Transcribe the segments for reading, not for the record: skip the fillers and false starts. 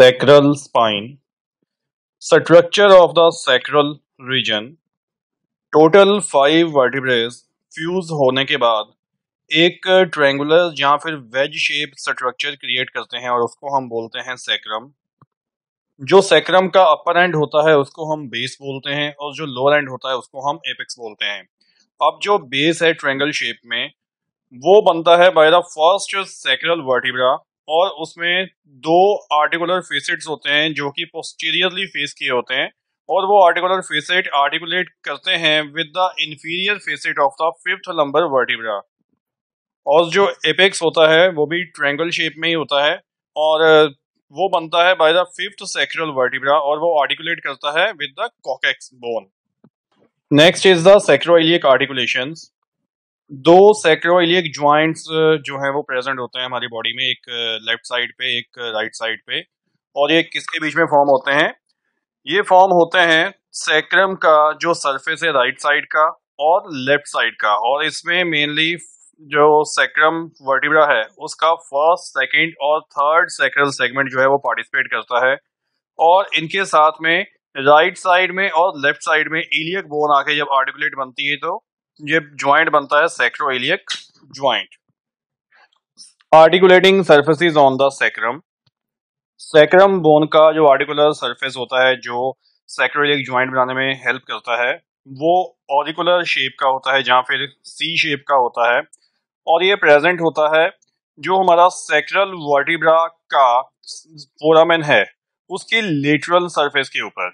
Sacral spine. Structure of the sacral region. Total 5 vertebrae fuse होने के बाद एक ट्रायंगुलर या फिर वेज शेप स्ट्रक्चर क्रिएट करते हैं और उसको हम बोलते हैं सैक्रम। जो सैक्रम का अपर एंड होता है उसको हम बेस बोलते हैं और जो लोअर एंड होता है उसको हम एपेक्स बोलते हैं। अब जो बेस है ट्रायंगल शेप में वो बनता है by the first sacral vertebra और उसमें दो आर्टिकुलर फेसेट्स होते हैं जो कि पोस्टीरियरली फेस किए होते हैं और वो आर्टिकुलर फेसेट आर्टिकुलेट करते हैं with the inferior facet of the fifth lumbar vertebra. और जो एपेक्स होता है वो भी ट्रायंगल शेप में ही होता है और वो बनता है by the fifth sacral vertebra और वो आर्टिकुलेट करता है with the coccyx bone. Next is the sacroiliac articulations. दो सैक्रोइलियक ज्वाइंट्स जो है वो प्रेजेंट होते हैं हमारी बॉडी में, एक लेफ्ट साइड पे एक राइट साइड पे, और ये किसके बीच में फॉर्म होते हैं? ये फॉर्म होते हैं सैक्रम का जो सरफेस है राइट साइड का और लेफ्ट साइड का, और इसमें मेनली जो सैक्रम वर्टिब्रा है उसका फर्स्ट, सेकंड और थर्ड सैक्रल सेगमेंट जो है वो पार्टिसिपेट करता है। और इनके साथ में राइट साइड में और लेफ्ट साइड में इलियक बोन आके जब आर्टिकुलेट बनती है तो ये ज्वाइंट बनता है sacroiliac joint. Articulating surfaces on the sacrum. Sacrum bone का जो आर्टिकुलर सरफेस होता है जो सैक्रोइलियक ज्वाइंट बनाने में हेल्प करता है वो ऑरिकुलर शेप का होता है जहाँ फिर सी शेप का होता है, और ये प्रेजेंट होता है जो हमारा सैक्रल वर्टिब्रा का फोरामेन है उसकी लेटरल सरफेस के ऊपर।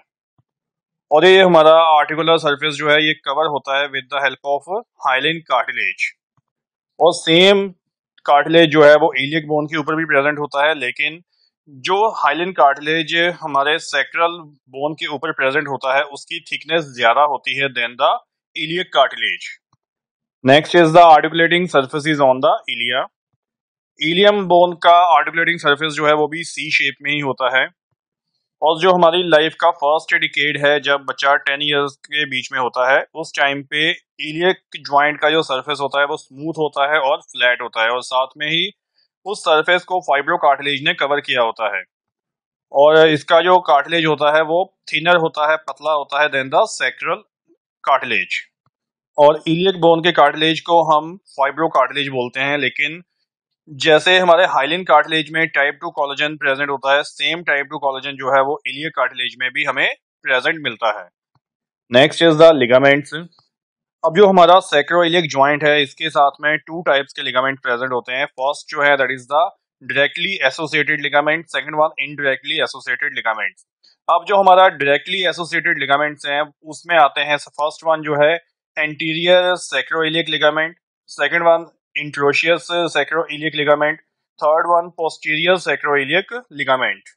और ये हमारा आर्टिकुलर सरफेस जो है ये कवर होता है with the help of hyaline cartilage. और सेम कार्टिलेज जो है वो इलियक बोन के ऊपर भी प्रेजेंट होता है, लेकिन जो हाइलिन कार्टिलेज हमारे सैक्रल बोन के ऊपर प्रेजेंट होता है उसकी थिकनेस ज्यादा होती है than the iliac cartilage. Next is the articulating surfaces on the ilia. Ilium bone का आर्टिकुलेटिंग सरफेस जो है वो भी सी शेप में ही होता है। और जो हमारी लाइफ का फर्स्ट डिकेड है जब बच्चा 10 इयर्स के बीच में होता है उस टाइम पे इलियक ज्वाइंट का जो सरफेस होता है वो स्मूथ होता है और फ्लैट होता है, और साथ में ही उस सरफेस को फाइब्रो कार्टिलेज ने कवर किया होता है। और इसका जो कार्टिलेज होता है वो थिनर होता है, पतला होता है देन द सैक्रल कार्टिलेज। और इलियक बोन के कार्टिलेज को हम फाइब्रो कार्टिलेज बोलते हैं, लेकिन जैसे हमारे हाइलिन कार्टिलेज में टाइप 2 कोलेजन प्रेजेंट होता है, सेम टाइप 2 कोलेजन जो है वो इलियक कार्टिलेज में भी हमें प्रेजेंट मिलता है। Next is the ligaments. अब जो हमारा सैक्रोइलियक ज्वाइंट है इसके साथ में टू टाइप्स के लिगामेंट प्रेजेंट होते हैं। फर्स्ट जो है that is the directly associated ligament, second one indirectly associated ligaments. अब जो हमारा डायरेक्टली एसोसिएटेड लिगामेंट्स हैं उसमें आते हैं, फर्स्ट वन जो है anterior sacroiliac ligament, second one interosseous sacroiliac ligament, third one posterior sacroiliac ligament.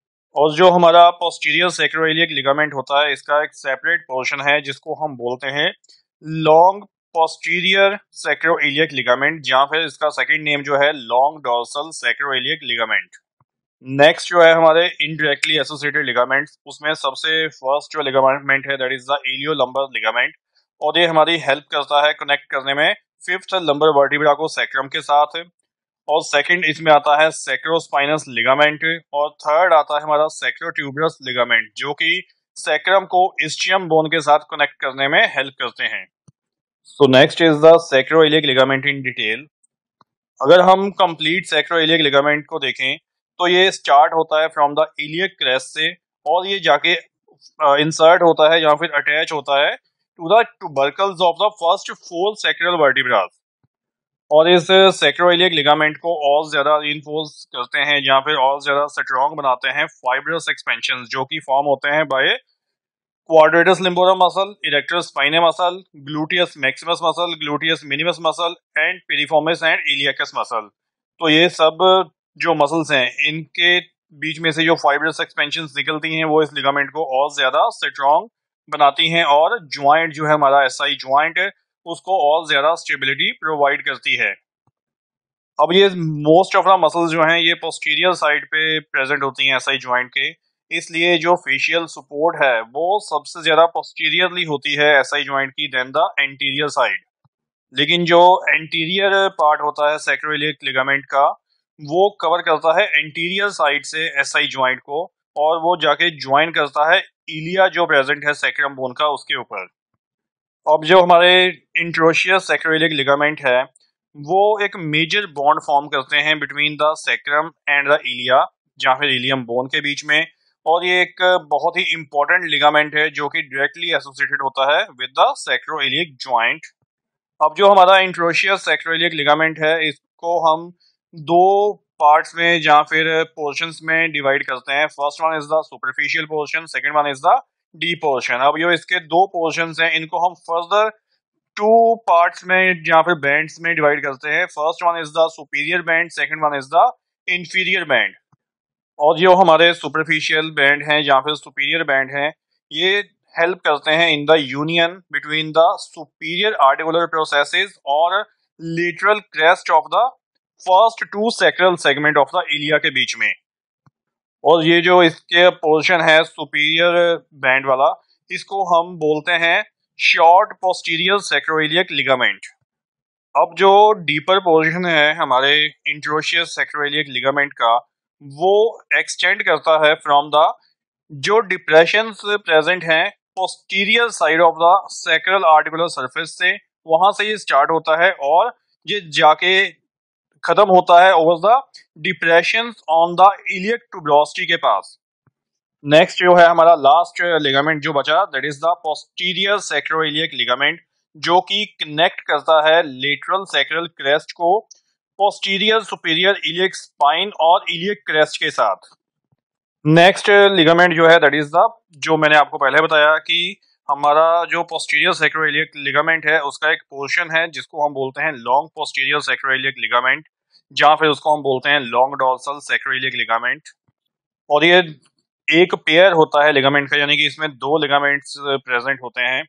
और जो हमारा पोस्टीरियर सैक्रोइलियक लिगामेंट होता है इसका एक सेपरेट पोर्शन है जिसको हम बोलते हैं लॉन्ग पोस्टीरियर सैक्रोइलियक लिगामेंट, जहां फिर इसका सेकंड नेम जो है long dorsal sacroiliac ligament. Next जो है हमारे इनडायरेक्टली एसोसिएटेड लिगामेंट्स, उसमें सबसे फर्स्ट जो लिगामेंट है that is the iliolumbar ligament, और ये हमारी हेल्प करता है कनेक्ट करने में फिफ्थ लंबर वर्टिब्रा को सैक्रम के साथ। और सेकंड इसमें आता है सैक्रोस्पाइनस लिगामेंट, और थर्ड आता है हमारा सैक्रोट्यूबरस लिगामेंट जो कि सैक्रम को इस्चियम बोन के साथ कनेक्ट करने में हेल्प करते हैं। So next is the sacroiliac ligament in detail. अगर हम कंप्लीट सैक्रोइलियक लिगामेंट को देखें तो ये स्टार्ट होता है फ्रॉम द इलियक क्रेस्ट से और ये जाके इंसर्ट होता है या फिर अटैच होता है to the tubercles of the first 4 sacral vertebras. और इस सैक्रोइलियक लिगामेंट को और ज्यादा रिइंफोर्स करते हैं या फिर और ज्यादा स्ट्रॉन्ग बनाते हैं फाइब्रस एक्सपेंशन जो कि फॉर्म होते हैं by quadratus lumborum muscle, erector spinae muscle, gluteus maximus muscle, gluteus minimus muscle and piriformis and iliacus muscle. तो ये सब जो मसल्स हैं इनके बीच में से जो फाइब्रस एक्सपेंशन निकलती हैं वो इस लिगामेंट को और ज्यादा स्ट्रॉन्ग बनाती हैं और ज्वाइंट जो है हमारा एसआई ज्वाइंट उसको और ज्यादा स्टेबिलिटी प्रोवाइड करती है। अब ये मोस्ट ऑफ द मसल्स जो हैं ये पोस्टीरियर साइड पे प्रेजेंट होती हैं एसआई ज्वाइंट के, इसलिए जो फेशियल सपोर्ट है वो सबसे ज्यादा पोस्टीरियरली होती है एसआई ज्वाइंट की देन द एंटीरियर साइड। लेकिन जो एंटीरियर पार्ट होता है सैक्रोइलियक लिगामेंट का वो कवर करता है एंटीरियर साइड से एसआई जॉइंट को, और वो जाके ज्वाइन करता है इलिया जो प्रेजेंट है सैक्रम बोन का उसके ऊपर। अब जो हमारे इंट्रोशियस सैक्रोइलिक लिगामेंट है वो एक मेजर बॉन्ड फॉर्म करते हैं between the sacrum and the ilia, जहाँ फिर इलियम बोन के बीच में। और ये एक बहुत ही इंपॉर्टेंट लिगामेंट है जो कि डायरेक्टली एसोसिएटेड होता है विद द सैक्रोइलिक जॉइंट। अब जो हमारा इंट्रोशियस सैक्रोइलिक लिगामेंट है इसको हम दो पार्ट्स में या फिर पोर्शंस में डिवाइड करते हैं। First one is the superficial portion, second one is the deep portion. अब जो इसके दो पोर्शंस हैं इनको हम फर्दर टू पार्ट्स में या फिर बैंड्स में डिवाइड करते हैं। First one is the superior band, second one is the inferior band. और जो हमारे सुपरफिशियल बैंड हैं या फिर सुपीरियर बैंड हैं ये हेल्प करते हैं in the union between the superior articular processes और lateral crest of the first two sacral segment of the ilia के बीच में। और ये जो इसके पोर्शन है सुपीरियर बैंड वाला इसको हम बोलते हैं शॉर्ट पोस्टीरियर सैक्रोइलियक लिगामेंट। अब जो डीपर पोर्शन है हमारे इंट्रोशियस सैक्रोइलियक लिगामेंट का वो एक्सटेंड करता है फ्रॉम द जो डिप्रेशन प्रेजेंट हैं posterior side of the sacral articular surface से, वहां से ये स्टार्ट होता है और ये जाके खत्म होता है over the depression on the iliac tuberosity के पास। नेक्स्ट जो है हमारा लास्ट लिगामेंट जो बचा that is the posterior sacroiliac ligament, जो कि कनेक्ट करता है लेटरल सैक्रल क्रेस्ट को पोस्टीरियर सुपीरियर इलियक स्पाइन और इलियक क्रेस्ट के साथ। नेक्स्ट लिगामेंट जो है दैट इज द जो मैंने आपको पहले बताया कि हमारा जो पोस्टीरियर सैक्रोइलियक लिगामेंट है उसका एक पोर्शन है जिसको हम बोलते हैं लॉन्ग पोस्टीरियर सैक्रोइलियक लिगामेंट, जहां फिर उसको हम बोलते हैं लॉन्ग डॉर्सल सैक्रोइलियक लिगामेंट। और ये एक पेयर होता है लिगामेंट का, यानी कि इसमें दो लिगामेंट्स प्रेजेंट होते हैं।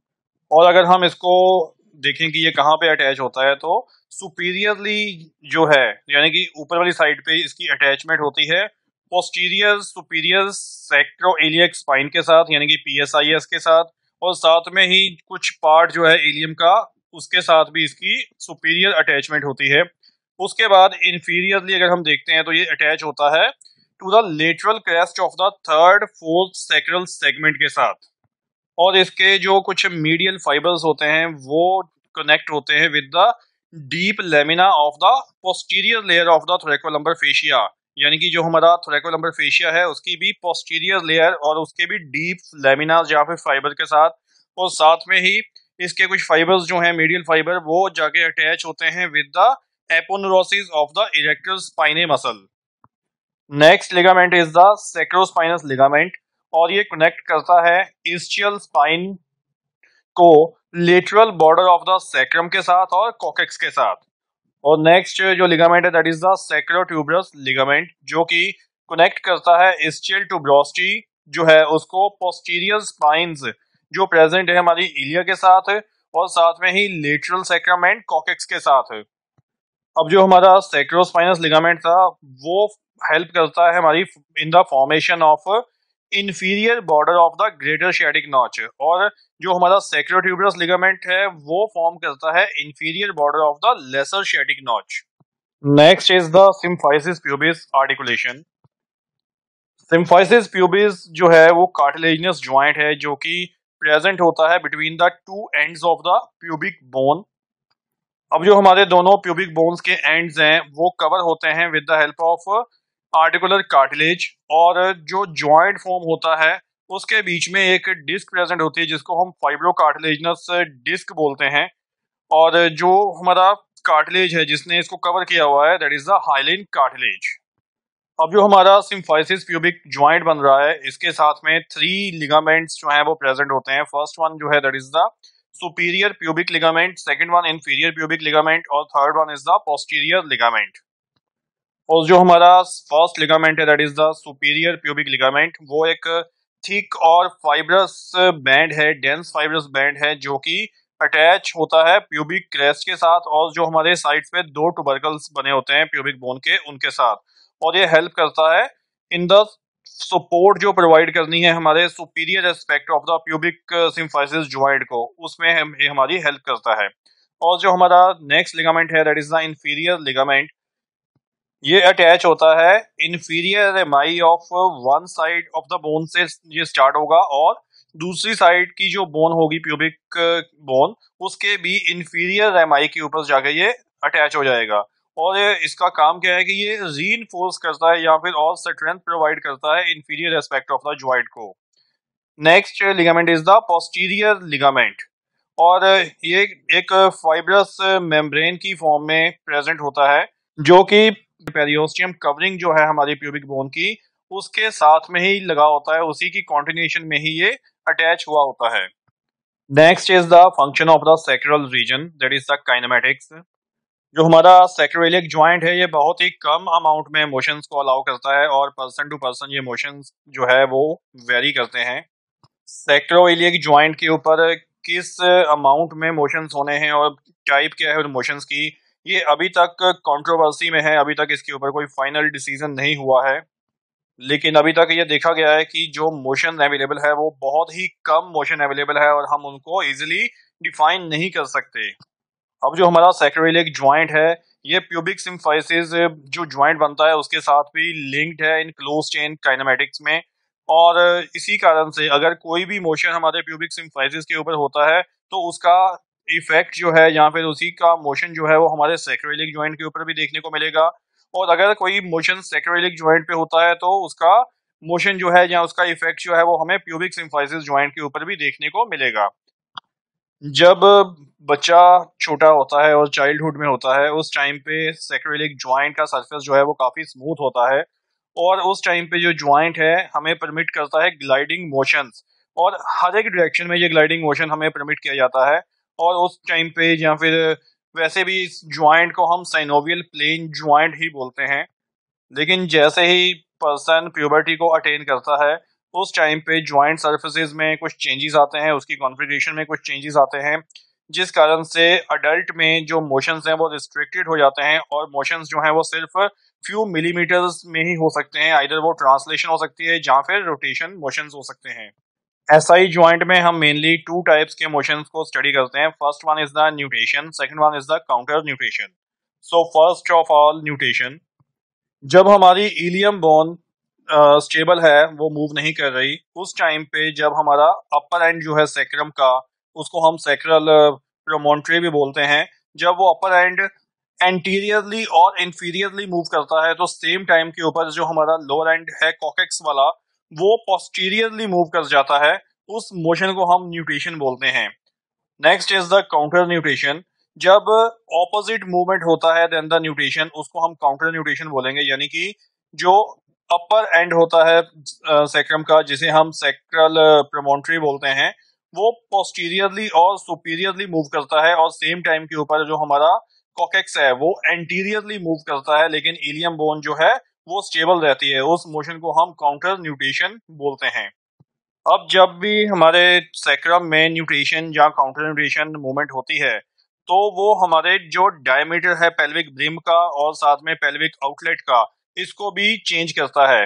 और अगर हम इसको देखें कि ये कहाँ पे अटैच होता है तो सुपीरियरली जो है यानी कि ऊपर वाली साइड पे इसकी अटैचमेंट होती है पोस्टीरियर सुपीरियर सैक्रोइलियक स्पाइन के साथ यानी कि पीएसआईएस के साथ, और साथ में ही कुछ पार्ट जो है इलियम का उसके साथ भी इसकी सुपीरियर अटैचमेंट होती है। उसके बाद इंफीरियरली अगर हम देखते हैं तो ये अटैच होता है to the lateral crest of the third fourth sacral segment के साथ। और इसके जो कुछ मीडियल फाइबर्स होते हैं वो कनेक्ट होते हैं with the deep lamina of the posterior layer of the thoracolumbar fascia, यानी कि जो हमारा थोरैकोलम्बर फेशिया है उसकी भी पोस्टीरियर लेयर और उसके भी डीप लेमिना या फिर फाइबर के साथ, और साथ में ही इसके कुछ फाइबर्स जो हैं मीडियल फाइबर वो जाके अटैच होते हैं with the aponeurosis of the erector spinae muscle. Next ligament is the sacrospinous ligament, और ये कनेक्ट करता है इस्चियल स्पाइन को lateral border of the sacrum के साथ और कॉकेक्स के साथ। और नेक्स्ट जो लिगामेंट है that is the sacrotuberous ligament, जो कि कनेक्ट करता है इस्चियल ट्यूबरोसिटी जो है उसको पोस्टीरियर स्पाइंस जो प्रेजेंट है हमारी इलिया के साथ, और साथ में ही लेटरल सैक्रम एंड कॉकेक्स के साथ। अब जो हमारा सैक्रोस्पाइनस लिगामेंट था वो हेल्प करता है हमारी in the formation of inferior border of the greater sciatic notch, और जो हमारा सैक्रोट्यूबरस लिगामेंट है वो फॉर्म करता है inferior border of the lesser sciatic notch. Next is the symphysis pubis articulation. Symphysis pubis जो है वो कार्टिलेजिनस जॉइंट है जो कि प्रेजेंट होता है between the two ends of the pubic bone. अब जो हमारे दोनों प्यूबिक बोन्स के एंड्स हैं वो कवर होते हैं with the help of articular cartilage, और जो जॉइंट फॉर्म होता है उसके बीच में एक डिस्क प्रेजेंट होती है जिसको हम फाइब्रो कार्टिलेजिनस डिस्क बोलते हैं। और जो हमारा कार्टिलेज है जिसने इसको कवर किया हुआ है that is the hyaline cartilage. अब जो हमारा सिम्फाइसिस प्यूबिक जॉइंट बन रहा है इसके साथ में थ्री लिगामेंट्स जो हैं वो प्रेजेंट होते हैं। फर्स्ट वन जो है that is the superior pubic ligament, second one inferior pubic ligament, और third one is the posterior ligament. और जो हमारा फर्स्ट लिगामेंट है that is the superior pubic ligament, वो एक थिक और फाइब्रस बैंड है, डेंस फाइब्रस बैंड है जो कि अटैच होता है प्यूबिक क्रेस्ट के साथ, और जो हमारे साइड्स पे दो टुबरकल्स बने होते हैं प्यूबिक बोन के उनके साथ। और ये हेल्प करता है इन द सपोर्ट जो प्रोवाइड करनी है हमारे superior aspect of the pubic symphysis joint को, उसमें ये हमारी हेल्प करता है। और जो हमारा नेक्स्ट लिगामेंट है that is the inferior ligament, ये अटैच होता है inferior rami of one side of the bone से ये स्टार्ट होगा और दूसरी साइड की जो बोन होगी प्यूबिक बोन उसके भी इंफीरियर एमआई के ऊपर जाकर ये अटैच हो जाएगा। और इसका काम क्या है कि ये रीइंफोर्स करता है या फिर और स्ट्रेंथ प्रोवाइड करता है inferior aspect of the joint को। Next ligament is the posterior ligament और ये एक फाइब्रस मेम्ब्रेन की फॉर्म में प्रेजेंट होता है जो कि पेरियोस्टियम कवरिंग जो है हमारी प्यूबिक बोन की उसके साथ में ही लगा होता है, उसी की कॉन्टिन्यूशन में ही ये अटैच हुआ होता है। Next is the function of the sacral region that is the kinematics. जो हमारा सैक्रोइलियक जॉइंट है ये बहुत ही कम अमाउंट में मोशंस को अलाउ करता है और पर्सन टू पर्सन ये मोशंस जो है वो वेरी करते हैं। सैक्रोइलियक जॉइंट के ऊपर किस अमाउंट में मोशंस होने हैं और टाइप क्या है मोशंस की, ये अभी तक कंट्रोवर्सी में है, अभी तक इसके ऊपर कोई फाइनल डिसीजन नहीं हुआ है। लेकिन अभी तक ये देखा गया है कि जो मोशन अवेलेबल है वो बहुत ही कम मोशन अवेलेबल है और हम उनको इजीली डिफाइन नहीं कर सकते। अब जो हमारा सैक्रोइलियक जॉइंट है ये प्यूबिक सिम्फाइसिस जो जॉइंट बनता है उसके साथ भी लिंक्ड है इन क्लोज चेन काइनेमैटिक्स में। और इसी कारण से अगर कोई भी मोशन हमारे प्यूबिक सिम्फाइसिस के ऊपर होता है तो उसका इफेक्ट जो है या फिर उसी का मोशन जो है वो हमारे सैक्रोइलियक जॉइंट के ऊपर भी देखने को मिलेगा। और अगर कोई मोशन सैक्रोइलियक जॉइंट पे होता है तो उसका मोशन जो है या उसका इफेक्ट जो है वो हमें प्यूबिक सिम्फाइसिस जॉइंट के ऊपर भी देखने को मिलेगा। जब बच्चा छोटा होता है और चाइल्डहुड में होता है उस टाइम पे सैक्रोइलिक जॉइंट का सरफेस जो है वो काफी स्मूथ होता है और उस टाइम पे जो जॉइंट है हमें परमिट करता है ग्लाइडिंग मोशंस और हर एक डायरेक्शन में ये ग्लाइडिंग मोशन हमें परमिट किया जाता है। और उस टाइम पे या फिर वैसे भी इस जॉइंट को हम साइनोवियल प्लेन जॉइंट ही बोलते हैं। लेकिन जैसे ही पर्सन प्यूबर्टी को अटेन करता है उस टाइम पे जॉइंट सर्फेसिस में कुछ चेंजेस आते हैं, उसकी कॉन्फ़िगरेशन में कुछ चेंजेस आते हैं जिस कारण से अडल्ट में जो मोशंस हैं वो रिस्ट्रिक्टेड हो जाते हैं और मोशंस जो हैं वो सिर्फ फ्यू मिलीमीटर्स में ही हो सकते हैं। आइदर वो ट्रांसलेशन हो सकती है या फिर रोटेशन मोशंस हो सकते हैं। एसआई जॉइंट में हम मेनली टू टाइप्स के मोशंस को स्टडी करते हैं। First one is the nutation, second one is the counter nutation. So first of all nutation. जब हमारी इलियम बोन स्टेबल है, वो मूव नहीं कर रही, उस टाइम पे जब हमारा अपर एंड जो है सैक्रम का उसको हम सैक्रल प्रोमोन्ट्री भी बोलते हैं, जब वो अपर एंड एंटीरियरली और इंफीरियरली मूव करता है तो सेम टाइम के ऊपर जो हमारा लोअर एंड है कॉकेक्स वाला वो पोस्टीरियरली मूव कर जाता है। उस मोशन को हम न्यूटेशन बोलते हैं। Next is the counter nutation. जब ऑपोजिट मूवमेंट होता है देन द न्यूटेशन उसको हम काउंटर न्यूटेशन बोलेंगे, यानी कि जो अपर एंड होता है सैक्रम का जिसे हम सैक्रल प्रोमोन्ट्री बोलते हैं वो पोस्टीरियरली और सुपीरियरली मूव करता है और सेम टाइम के ऊपर जो हमारा कॉकेक्स है वो एंटीरियरली मूव करता है, लेकिन इलियम बोन जो है वो स्टेबल रहती है। उस मोशन को हम काउंटर न्यूटेशन बोलते हैं। अब जब भी हमारे सैक्रम में न्यूट्रिशन या काउंटर न्यूट्रिशन मूवमेंट होती है तो वो हमारे जो डायमीटर है पेल्विक ब्रिम का और साथ में पेल्विक आउटलेट का इसको भी चेंज करता है।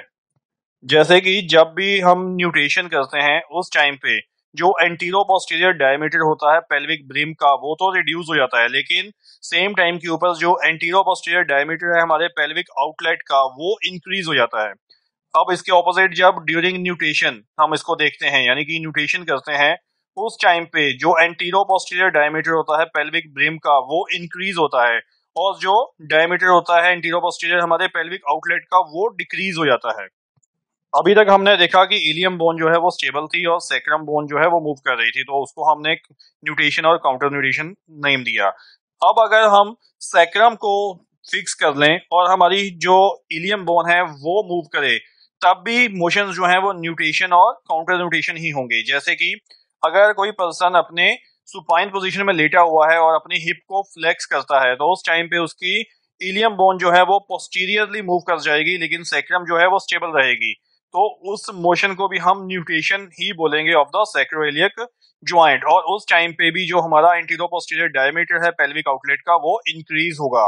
जैसे कि जब भी हम न्यूट्रिशन करते हैं उस टाइम पे जो एंटीरो पोस्टीरियर डायमीटर होता है पेल्विक ब्रिम का वो तो रिड्यूस हो जाता है, लेकिन सेम टाइम के ऊपर जो एंटीरो पोस्टीरियर डायमीटर है हमारे पेल्विक आउटलेट का वो इंक्रीज हो जाता है। अब इसके ऑपोजिट जब ड्यूरिंग न्यूट्रिशन हम इसको देखते हैं यानी कि न्यूट्रिशन करते हैं उस टाइम पे जो एंटीरो पोस्टीरियर डायमीटर होता है पेल्विक ब्रिम का वो इंक्रीज होता है और जो डायमीटर होता है एंटीरो पोस्टीरियर हमारे पेल्विक आउटलेट का वो डिक्रीज हो जाता है। अभी तक हमने देखा कि इलियम बोन जो है वो स्टेबल थी और सैक्रम बोन जो है वो मूव कर रही थी, तो उसको हमने न्यूट्रिशन और काउंटर न्यूट्रिशन नेम दिया। अब अगर हम सैक्रम को फिक्स कर लें और हमारी जो इलियम बोन है वो मूव करे तब भी मोशन जो है वो न्यूट्रिशन और काउंटर न्यूट्रिशन ही होंगे। जैसे कि अगर कोई पर्सन अपने सुपाइन पोजीशन में लेटा हुआ है और अपनी हिप को फ्लेक्स करता है तो उस टाइम पे उसकी इलियम बोन जो है वो पोस्टीरियरली मूव कर जाएगी लेकिन सैक्रम जो है वो स्टेबल रहेगी। तो उस मोशन को भी हम न्यूट्रिशन ही बोलेंगे ऑफ द सैक्रोइलियक ज्वाइंट। और उस टाइम पे भी जो हमारा एंटीरो पोस्टीरियर डायमीटर है पेल्विक आउटलेट का वो इंक्रीज होगा।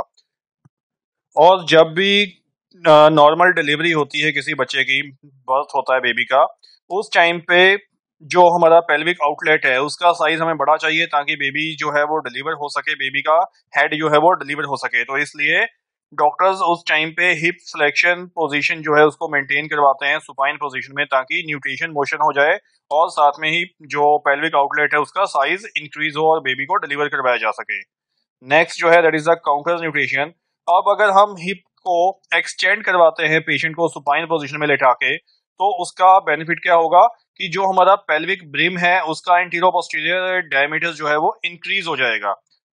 और जब भी नॉर्मल डिलीवरी होती है किसी बच्चे की, बर्थ होता है बेबी का, उस टाइम पे जो हमारा पेल्विक आउटलेट है उसका साइज हमें बड़ा चाहिए ताकि बेबी जो है वो डिलीवर हो सके, बेबी का हेड जो है वो डिलीवर हो सके। तो इसलिए डॉक्टर्स उस टाइम पे हिप फ्लेक्शन पोजीशन जो है उसको मेंटेन करवाते हैं सुपाइन पोजीशन में, ताकि न्यूट्रिशन मोशन हो जाए और साथ में ही जो पेल्विक आउटलेट है उसका साइज इंक्रीज हो और बेबी को डिलीवर करवाया जा सके। नेक्स्ट जो है that is the counter nutrition. अब अगर हम हिप को एक्सटेंड करवाते हैं पेशेंट को सुपाइन पोजीशन में लेटा के, तो उसका बेनिफिट क्या होगा कि जो हमारा पेल्विक ब्रिम है उसका एंटीरो पोस्टीरियर डायमीटर जो है वो इंक्रीज हो जाएगा।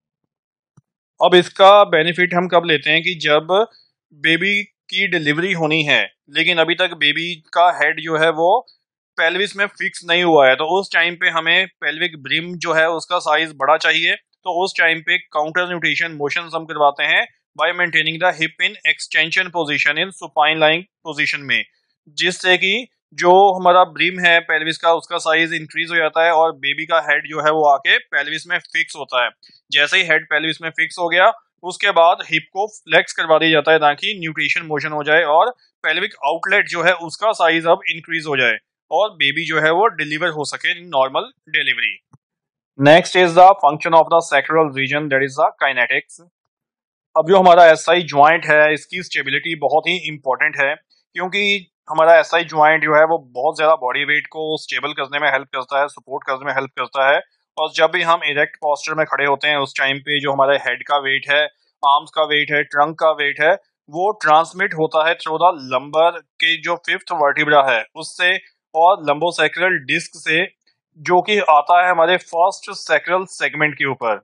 अब इसका बेनिफिट हम कब लेते हैं कि जब बेबी की डिलीवरी होनी है लेकिन अभी तक बेबी का हेड जो है वो पेल्विस में फिक्स नहीं हुआ है, तो उस टाइम पे हमें पेल्विक ब्रिम जो है उसका साइज बड़ा चाहिए। तो उस टाइम पे काउंटर न्यूट्रिशन मोशन हम करवाते हैं by maintaining the hip in extension position in supine lying position में, जिससे कि जो हमारा ब्रिम है पेल्विस का उसका साइज इंक्रीज हो जाता है और बेबी का हेड जो है वो आके पेल्विस में फिक्स होता है। जैसे ही हेड पेल्विस में फिक्स हो गया उसके बाद हिप को फ्लेक्स करवा दिया जाता है ताकि न्यूट्रिशन मोशन हो जाए और पेल्विक आउटलेट जो है उसका साइज अब इंक्रीज हो जाए और बेबी जो है वो डिलीवर हो सके in normal delivery. Next is the function of the sacral region that is the kinetics. अब जो हमारा एसआई ज्वाइंट है इसकी स्टेबिलिटी बहुत ही इंपॉर्टेंट है, क्योंकि हमारा एसआई ज्वाइंट जो है वो बहुत ज्यादा बॉडी वेट को स्टेबल करने में हेल्प करता है, सपोर्ट करने में हेल्प करता है। और जब भी हम इरेक्ट पोस्चर में खड़े होते हैं उस टाइम पे जो हमारे हेड का वेट है, आर्म्स का वेट है, ट्रंक का वेट है, वो ट्रांसमिट होता है थ्रू द लंबर के जो फिफ्थ वर्टिब्रा है उससे और लंबोसैक्रल डिस्क से, जो कि आता है हमारे फर्स्ट सैक्रल सेगमेंट के ऊपर।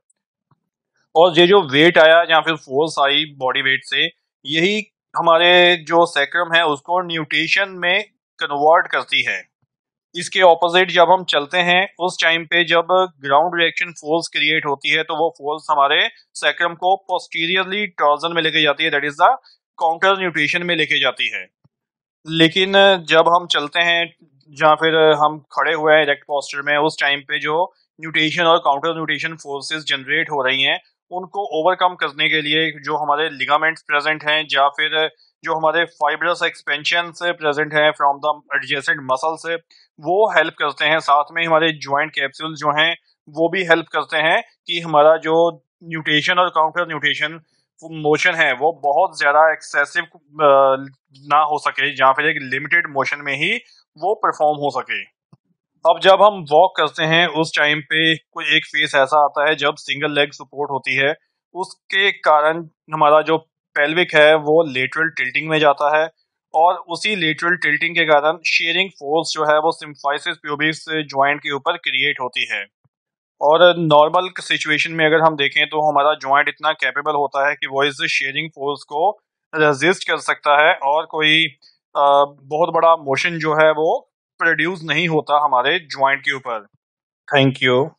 और ये जो वेट आया या फिर फोर्स आई बॉडी वेट से, यही हमारे जो सैक्रम है उसको न्यूट्रिशन में कन्वर्ट करती है। इसके ऑपोजिट जब हम चलते हैं उस टाइम पे जब ग्राउंड रिएक्शन फोर्स क्रिएट होती है तो वो फोर्स हमारे सैक्रम को पोस्टीरियरली टॉर्जन में लेके जाती है, that is the counter nutrition में लेके जाती है। लेकिन जब हम चलते हैं या फिर हम खड़े हुए हैं इरेक्ट पोस्चर में, उस टाइम पे जो न्यूट्रिशन और काउंटर न्यूट्रिशन फोर्सेस जनरेट हो रही हैं उनको ओवरकम करने के लिए जो हमारे लिगामेंट्स प्रेजेंट हैं या फिर जो हमारे फाइब्रस एक्सपेंशन से प्रेजेंट हैं फ्रॉम द एडजेसेंट मसल से, वो हेल्प करते हैं। साथ में हमारे ज्वाइंट कैप्सूल जो हैं वो भी हेल्प करते हैं कि हमारा जो न्यूट्रिशन और काउंटर न्यूट्रिशन मोशन है वो बहुत ज्यादा एक्सेसिव ना हो सके, जहाँ फिर एक लिमिटेड मोशन में ही वो परफॉर्म हो सके। अब जब हम वॉक करते हैं उस टाइम पे कोई एक फेस ऐसा आता है जब सिंगल लेग सपोर्ट होती है, उसके कारण हमारा जो पेल्विक है वो लेटरल टिल्टिंग में जाता है और उसी लेटरल टिल्टिंग के कारण शेयरिंग फोर्स जो है वो सिम्फाइसिस प्यूबिस ज्वाइंट के ऊपर क्रिएट होती है। और नॉर्मल सिचुएशन में अगर हम देखें तो हमारा ज्वाइंट इतना कैपेबल होता है कि वो इस शेयरिंग फोर्स को रेजिस्ट कर सकता है और कोई बहुत बड़ा मोशन जो है वो प्रोड्यूस नहीं होता हमारे ज्वाइंट के ऊपर। Thank you.